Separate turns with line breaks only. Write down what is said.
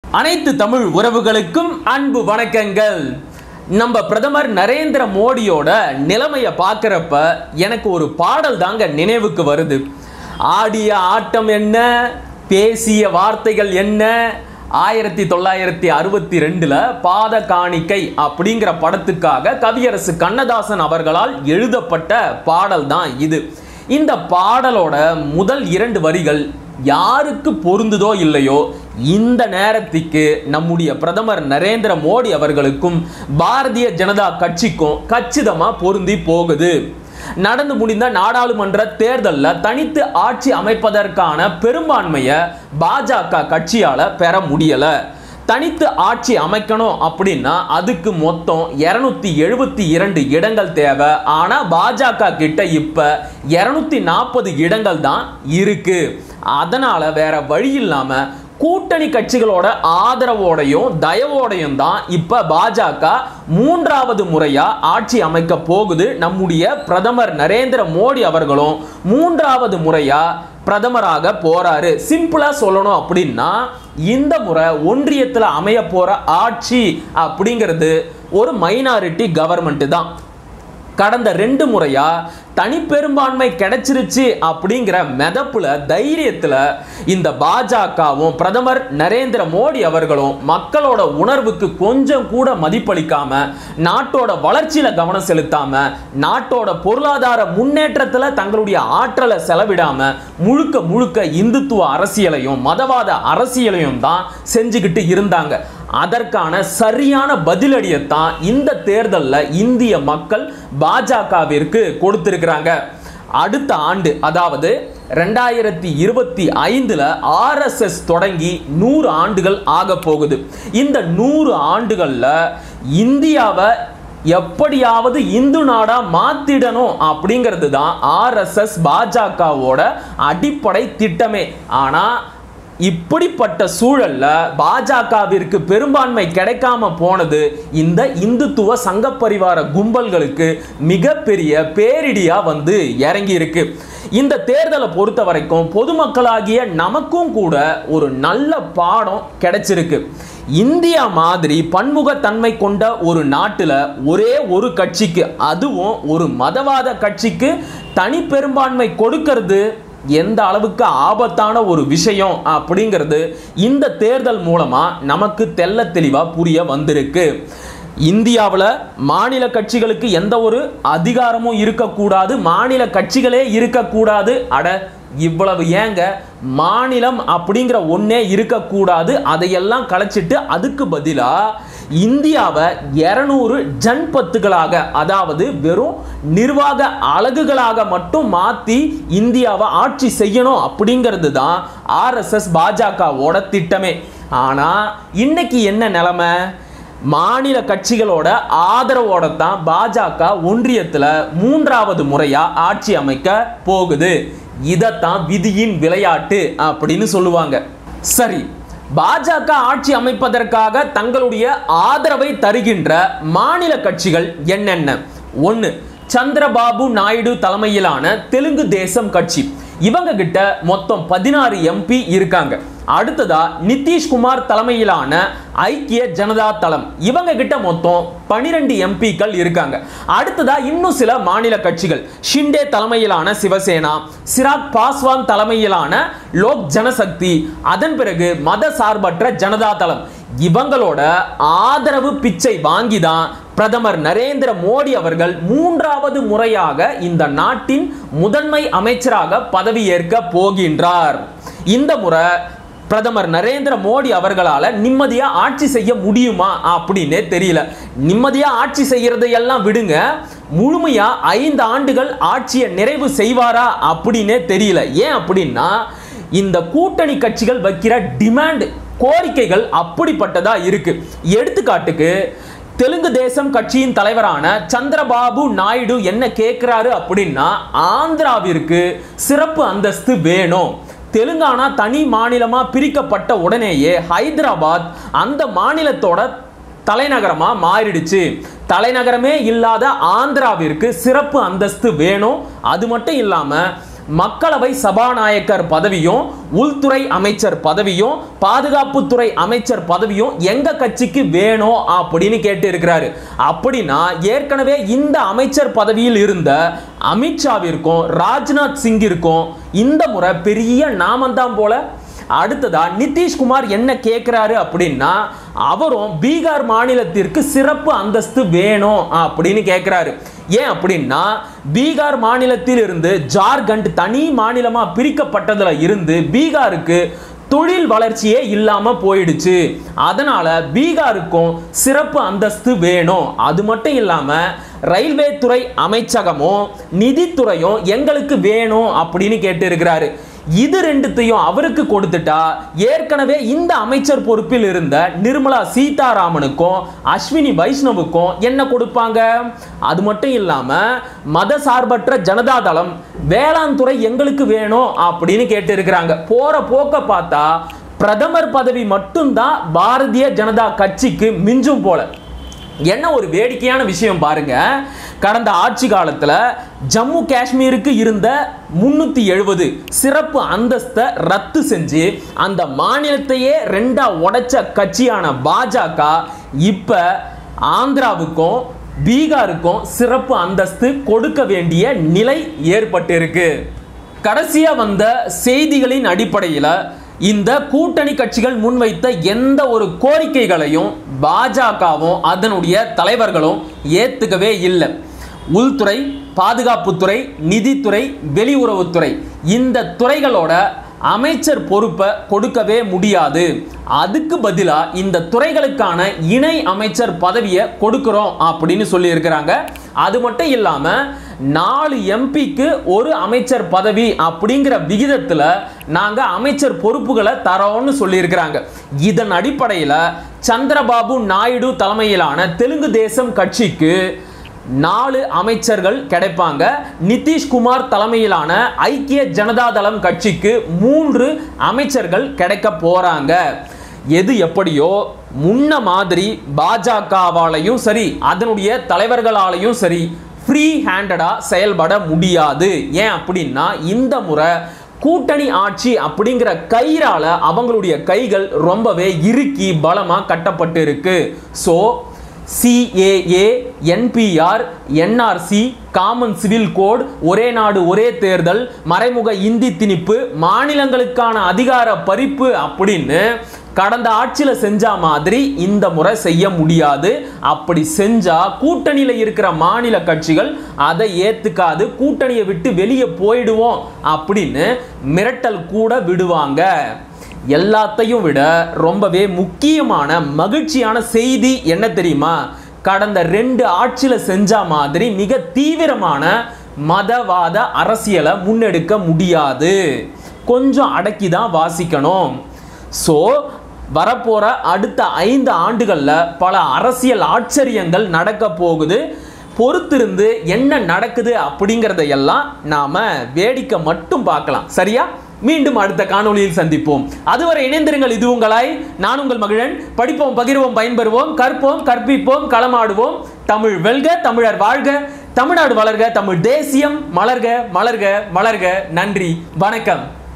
அனைத்து தமிழ் உறவுகளுக்கும் அன்பு வணக்கங்கள். நம்ம பிரதமர் நரேந்திர மோடியோட நிலைமையை பார்க்குறப்ப எனக்கு ஒரு பாடல் தாங்க நினைவுக்கு வருது. ஆடிய ஆட்டம் என்ன, பேசிய வார்த்தைகள் என்ன, 1962 பாத காணிக்கை அப்படிங்கிற படத்துக்காக கவியரசு கண்ணதாசன் அவர்களால் எழுதப்பட்ட பாடல் தான் இது. இந்த பாடலோட முதல் 2 வரிகள் யாருக்கு பொருந்துதோ இல்லையோ, இந்த நேரத்துக்கு நம்முடைய பிரதமர் நரேந்திர மோடி அவர்களுக்கும் பாரதிய ஜனதா கட்சிக்கும் கச்சிதமா பொருந்தி போகுது. நடந்து முடிந்த நாடாளுமன்ற தேர்தலில் தனித்து ஆட்சி அமைப்பதற்கான பெரும்பான்மையை பாஜக கட்சியால பெற முடியல. தனித்து ஆட்சி அமைக்கணும் அப்படின்னா அதுக்கு மொத்தம் 272 இடங்கள் தேவை. ஆனா பாஜக கிட்ட இப்ப 240 இடங்கள் தான் இருக்கு. அதனால வேற வழி இல்லாம கூட்டணி கட்சிகளோட ஆதரவோடையும் தயவோடையும் தான் இப்ப பாஜக 3வது முறையா ஆட்சி அமைக்க போகுது. நம்முடைய பிரதமர் நரேந்திர மோடி அவர்களும் 3வது முறையா பிரதமராக போறாரு. சிம்பிளா சொல்லணும் அப்படின்னா இந்த முறை ஒன்றியத்தில் அமைய போற ஆட்சி அப்படிங்கிறது ஒரு மைனாரிட்டி கவர்மெண்ட் தான். கடந்த 2 முறையா தனிப்பெரும்பான்மை கிடைச்சிருச்சு அப்படிங்கிற மெதப்புல தைரியத்துல இந்த பாஜகவும் பிரதமர் நரேந்திர மோடி அவர்களும் மக்களோட உணர்வுக்கு கொஞ்சம் கூட மதிப்பளிக்காம, நாட்டோட வளர்ச்சியில கவனம் செலுத்தாம, நாட்டோட பொருளாதார முன்னேற்றத்துல தங்களுடைய ஆற்றலை செலவிடாம முழுக்க முழுக்க இந்துத்துவ அரசியலையும் மதவாத அரசியலையும் தான் செஞ்சுக்கிட்டு இருந்தாங்க. அதற்கான சரியான பதிலடியத்தான் இந்த தேர்தலில் இந்திய மக்கள் பாஜகவிற்கு கொடுத்திருக்கிறாங்க. அடுத்த ஆண்டு, அதாவது 2025 RSS தொடங்கி 100 ஆண்டுகள் ஆக போகுது. இந்த 100 ஆண்டுகள்ல இந்தியாவை எப்படியாவது இந்து நாடா மாத்திடணும் அப்படிங்கிறது தான் RSS பாஜகவோட அடிப்படை திட்டமே. ஆனா இப்படிப்பட்ட சூழல்ல பாஜகவிற்கு பெரும்பான்மை கிடைக்காம போனது இந்த இந்துத்துவ சங்க பரிவார கும்பல்களுக்கு மிகப்பெரிய பேரிடியா வந்து இறங்கி இருக்கு. இந்த தேர்தலை பொறுத்த வரைக்கும் பொதுமக்களாகிய நமக்கும் கூட ஒரு நல்ல பாடம் கிடைச்சிருக்கு. இந்தியா மாதிரி பன்முகத்தன்மை கொண்ட ஒரு நாட்டில் ஒரே ஒரு கட்சிக்கு, அதுவும் ஒரு மதவாத கட்சிக்கு தனி பெரும்பான்மை கொடுக்கிறது எந்த அளவுக்கு ஆபத்தான ஒரு விஷயம் அப்படிங்கிறது இந்த தேர்தல் மூலமா நமக்கு தெள்ள தெளிவா புரிய வந்திருக்கு. இந்தியாவில் மாநில கட்சிகளுக்கு எந்த ஒரு அதிகாரமும் இருக்கக்கூடாது, மாநில கட்சிகளே இருக்கக்கூடாது. அட இவ்வளவு ஏங்க, மாநிலம் அப்படிங்கிற ஒன்னே இருக்கக்கூடாது. அதையெல்லாம் கலைச்சிட்டு அதுக்கு பதிலா இந்தியாவை 200 ஜன்பத்துகளாக, அதாவது வெறும் நிர்வாக அலகுகளாக மட்டும் மாற்றி இந்தியாவை ஆட்சி செய்யணும் அப்படிங்கிறது தான் RSS பாஜகவோட திட்டமே. ஆனால் இன்னைக்கு என்ன நிலைமை? மாநில கட்சிகளோட ஆதரவோட தான் பாஜக ஒன்றியத்தில் 3வது முறையா ஆட்சி அமைக்க போகுது. இதத்தான் விதியின் விளையாட்டு அப்படின்னு சொல்லுவாங்க. சரி, பாஜக ஆட்சி அமைப்பதற்காக தங்களுடைய ஆதரவை தருகின்ற மாநில கட்சிகள் என்னென்ன? 1, சந்திரபாபு நாயுடு தலைமையிலான தெலுங்கு தேசம் கட்சி. இவங்க கிட்ட மொத்தம் 16 MP இருக்காங்க. அடுத்ததா நிதிஷ்குமார் தலைமையிலான ஐக்கிய ஜனதா தளம். இவங்க கிட்ட மொத்தம் 12 MPக்கள் இருக்காங்க. அடுத்ததா இன்னும் சில மாநில கட்சிகள், ஷிண்டே தலைமையிலான சிவசேனா, சிராக் பாஸ்வான் தலைமையிலான லோக் ஜனசக்தி, அதன் பிறகு மத சார்பற்ற ஜனதா தளம். இவங்களோட ஆதரவு பிச்சை வாங்கிதான் பிரதமர் நரேந்திர மோடி அவர்கள் 3வது முறையாக இந்த நாட்டின் முதன்மை அமைச்சராக பதவியேற்க போகின்றார். இந்த முறை பிரதமர் நரேந்திர மோடி அவர்களால் நிம்மதியா ஆட்சி செய்ய முடியுமா அப்படின்னே தெரியல. நிம்மதியா ஆட்சி செய்யறதையெல்லாம் விடுங்க, முழுமையா 5 ஆண்டுகள் ஆட்சியை நிறைவு செய்வாரா அப்படின்னே தெரியல. ஏன் அப்படின்னா இந்த கூட்டணி கட்சிகள் வைக்கிற டிமாண்ட், கோரிக்கைகள் அப்படிப்பட்டதா இருக்கு. எடுத்துக்காட்டுக்கு தெலுங்கு தேசம் கட்சியின் தலைவரான சந்திரபாபு நாயுடு என்ன கேட்கிறாரு அப்படின்னா, ஆந்திராவிற்கு சிறப்பு அந்தஸ்து வேணும். தெலுங்கானா தனி மாநிலமா பிரிக்கப்பட்ட உடனேயே ஹைதராபாத் அந்த மாநிலத்தோட தலைநகரமா மாறிடுச்சு. தலைநகரமே இல்லாத ஆந்திராவிற்கு சிறப்பு அந்தஸ்து வேணும். அது மட்டும் இல்லாம மக்களவை சபாநாயகர் பதவியும் உள்துறை அமைச்சர் பதவியும் பாதுகாப்புத்துறை அமைச்சர் பதவியும் எங்க கட்சிக்கு வேணும் அப்படின்னு கேட்டு இருக்கிறாரு. அப்படின்னா ஏற்கனவே இந்த அமைச்சர் பதவியில் இருந்த அமித்ஷாவிற்கும் ராஜ்நாத் சிங்கிற்கும் இந்த முறை பெரிய நாமந்தான் போல. அடுத்ததா நிதிஷ்குமார் என்ன கேட்கிறாரு அப்படின்னா, அவரும் பீகார் மாநிலத்திற்கு சிறப்பு அந்தஸ்து வேணும் அப்படின்னு கேட்கிறாரு. ஏன் அப்படின்னா பீகார் மாநிலத்தில் இருந்து ஜார்க்கண்ட் தனி மாநிலமா பிரிக்கப்பட்டதுல இருந்து பீகாருக்கு தொழில் வளர்ச்சியே இல்லாம போயிடுச்சு. அதனால பீகாருக்கும் சிறப்பு அந்தஸ்து வேணும். அது மட்டும் இல்லாம ரயில்வே துறை அமைச்சகமும் நிதித்துறையும் எங்களுக்கு வேணும் அப்படின்னு கேட்டு இருக்கிறாரு. இது ரெண்டுத்தையும் அவருக்கு கொடுத்துட்டா ஏற்கனவே இந்த அமைச்சர் பொறுப்பில் இருந்த நிர்மலா சீதாராமனுக்கும் அஸ்வினி வைஷ்ணவுக்கும் என்ன கொடுப்பாங்க? அது மட்டும் இல்லாம மதசார்பற்ற ஜனதாதளம் வேளாண் துறை எங்களுக்கு வேணும் அப்படின்னு கேட்டு இருக்கிறாங்க. போற போக்க பார்த்தா பிரதமர் பதவி மட்டும்தான் பாரதிய ஜனதா கட்சிக்கு மிஞ்சும் போல. என்ன ஒரு வேடிக்கையான விஷயம் பாருங்க. கடந்த ஆட்சி காலத்தில் ஜம்மு காஷ்மீருக்கு இருந்த 370 சிறப்பு அந்தஸ்தை ரத்து செஞ்சு அந்த மாநிலத்தையே ரெண்டா உடைச்ச கட்சியான பாஜக இப்ப ஆந்திராவுக்கும் பீகாருக்கும் சிறப்பு அந்தஸ்து கொடுக்க வேண்டிய நிலை ஏற்பட்டிருக்கு. கடைசியா வந்த செய்திகளின் அடிப்படையில் இந்த கூட்டணி கட்சிகள் முன்வைத்த எந்த ஒரு கோரிக்கைகளையும் பாஜகவும் அதனுடைய தலைவர்களும் ஏத்துக்கவே இல்லை. உள்துறை, பாதுகாப்புத்துறை, நிதித்துறை, வெளியுறவுத்துறை இந்த துறைகளோட அமைச்சர் பொறுப்பை கொடுக்கவே முடியாது. அதுக்கு பதிலாக இந்த துறைகளுக்கான இணை அமைச்சர் பதவியை கொடுக்கிறோம் அப்படின்னு சொல்லி இருக்கிறாங்க. அது மட்டும் இல்லாம 4 எம்பிக்கு ஒரு அமைச்சர் பதவி அப்படிங்கிற விகிதத்தில் நாங்க அமைச்சர் பொறுப்புகளை தரோம்னு சொல்லி இருக்கிறாங்க. இதன் அடிப்படையில் சந்திரபாபு நாயுடு தலைமையிலான தெலுங்கு தேசம் கட்சிக்கு 4 அமைச்சர்கள் கிடைப்பாங்க. நிதிஷ்குமார் தலைமையிலான ஐக்கிய ஜனதாதளம் கட்சிக்கு 3 அமைச்சர்கள் கிடைக்க போறாங்க. எது எப்படியோ முன்ன மாதிரி பாஜகவாலையும் சரி அதனுடைய தலைவர்களாலையும் சரி ஃப்ரீ ஹேண்டடா செயல்பட முடியாது. ஏன் அப்படின்னா இந்த முறை கூட்டணி ஆட்சி அப்படிங்கிற கயிறால அவங்களுடைய கைகள் ரொம்பவே இறுக்கி பலமா கட்டப்பட்டு இருக்கு. So CAA, NPR, NRC, common civil code, ஒரே நாடு ஒரே தேர்தல், மறைமுக இந்தி திணிப்பு, மாநிலங்களுக்கான அதிகார பறிப்பு அப்படின்னு கடந்த ஆட்சியில் செஞ்ச மாதிரி இந்த முறை செய்ய முடியாது. அப்படி செஞ்சா கூட்டணியில் இருக்கிற மாநில கட்சிகள் அதை ஏத்துக்காது, கூட்டணியை விட்டு வெளியே போயிடுவோம் அப்படின்னு மிரட்டல் கூட விடுவாங்க. எல்லாத்தையும் விட ரொம்பவே முக்கியமான மகிழ்ச்சியான செய்தி என்ன தெரியுமா? கடந்த 2 ஆட்சியில் செஞ்ச மாதிரி மிக தீவிரமான மதவாத அரசியலை முன்னெடுக்க முடியாது. கொஞ்சம் அடக்கி தான் வாசிக்கணும். ஸோ வரப்போற அடுத்த 5 ஆண்டுகளில் பல அரசியல் ஆச்சரியங்கள் நடக்க போகுது. பொறுத்திருந்து என்ன நடக்குது அப்படிங்கிறதையெல்லாம் நாம வேடிக்கை மட்டும் பார்க்கலாம். சரியா? மீண்டும் அடுத்த காணொளியில் சந்திப்போம். அதுவரை இணைந்திருங்கள். இது உங்களாய் நான் உங்கள் மகிழன். படிப்போம், பகிர்வோம், பயன்பெறுவோம், கற்போம், கற்பிப்போம், களமாடுவோம். தமிழ் வெல்க, தமிழர் வாழ்க, தமிழ்நாடு வளர்க, தமிழ் தேசியம் மலர்க, மலர்க, மலர்க. நன்றி, வணக்கம்.